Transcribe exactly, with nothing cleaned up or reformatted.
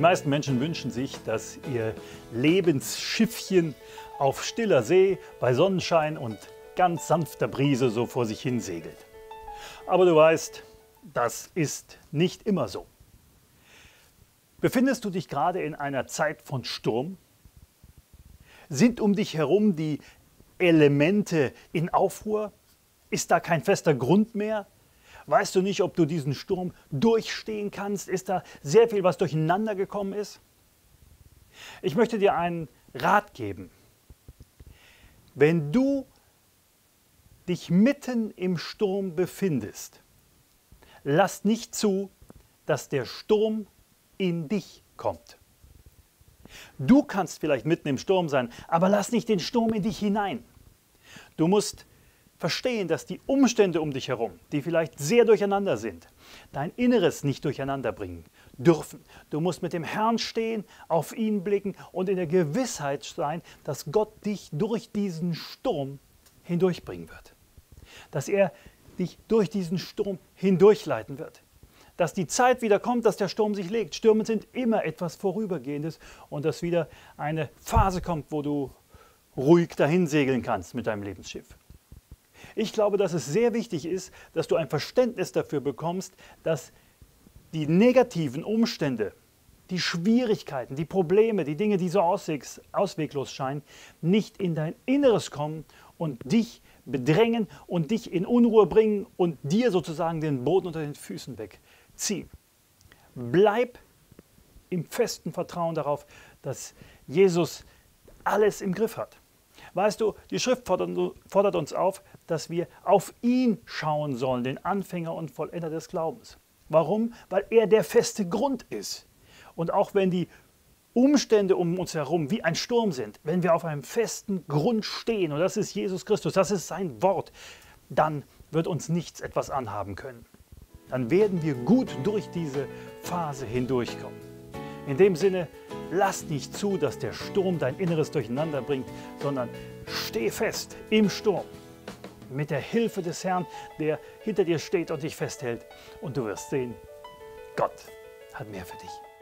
meisten Menschen wünschen sich, dass ihr Lebensschiffchen auf stiller See bei Sonnenschein und ganz sanfter Brise so vor sich hin segelt. Aber du weißt, das ist nicht immer so. Befindest du dich gerade in einer Zeit von Sturm? Sind um dich herum die Elemente in Aufruhr? Ist da kein fester Grund mehr? Weißt du nicht, ob du diesen Sturm durchstehen kannst? Ist da sehr viel, was durcheinander gekommen ist? Ich möchte dir einen Rat geben. Wenn du dich mitten im Sturm befindest, lass nicht zu, dass der Sturm in dich kommt. Du kannst vielleicht mitten im Sturm sein, aber lass nicht den Sturm in dich hinein. Du musst verstehen, dass die Umstände um dich herum, die vielleicht sehr durcheinander sind, dein Inneres nicht durcheinander bringen dürfen. Du musst mit dem Herrn stehen, auf ihn blicken und in der Gewissheit sein, dass Gott dich durch diesen Sturm hindurchbringen wird. Dass er dich durch diesen Sturm hindurchleiten wird. Dass die Zeit wieder kommt, dass der Sturm sich legt. Stürme sind immer etwas Vorübergehendes und dass wieder eine Phase kommt, wo du ruhig dahin segeln kannst mit deinem Lebensschiff. Ich glaube, dass es sehr wichtig ist, dass du ein Verständnis dafür bekommst, dass die negativen Umstände, die Schwierigkeiten, die Probleme, die Dinge, die so auswegs, ausweglos scheinen, nicht in dein Inneres kommen und dich bedrängen und dich in Unruhe bringen und dir sozusagen den Boden unter den Füßen wegziehen. Bleib im festen Vertrauen darauf, dass Jesus alles im Griff hat. Weißt du, die Schrift fordert uns auf, dass wir auf ihn schauen sollen, den Anfänger und Vollender des Glaubens. Warum? Weil er der feste Grund ist. Und auch wenn die Umstände um uns herum wie ein Sturm sind, wenn wir auf einem festen Grund stehen, und das ist Jesus Christus, das ist sein Wort, dann wird uns nichts etwas anhaben können. Dann werden wir gut durch diese Phase hindurchkommen. In dem Sinne, lass nicht zu, dass der Sturm dein Inneres durcheinander bringt, sondern steh fest im Sturm mit der Hilfe des Herrn, der hinter dir steht und dich festhält. Und du wirst sehen, Gott hat mehr für dich.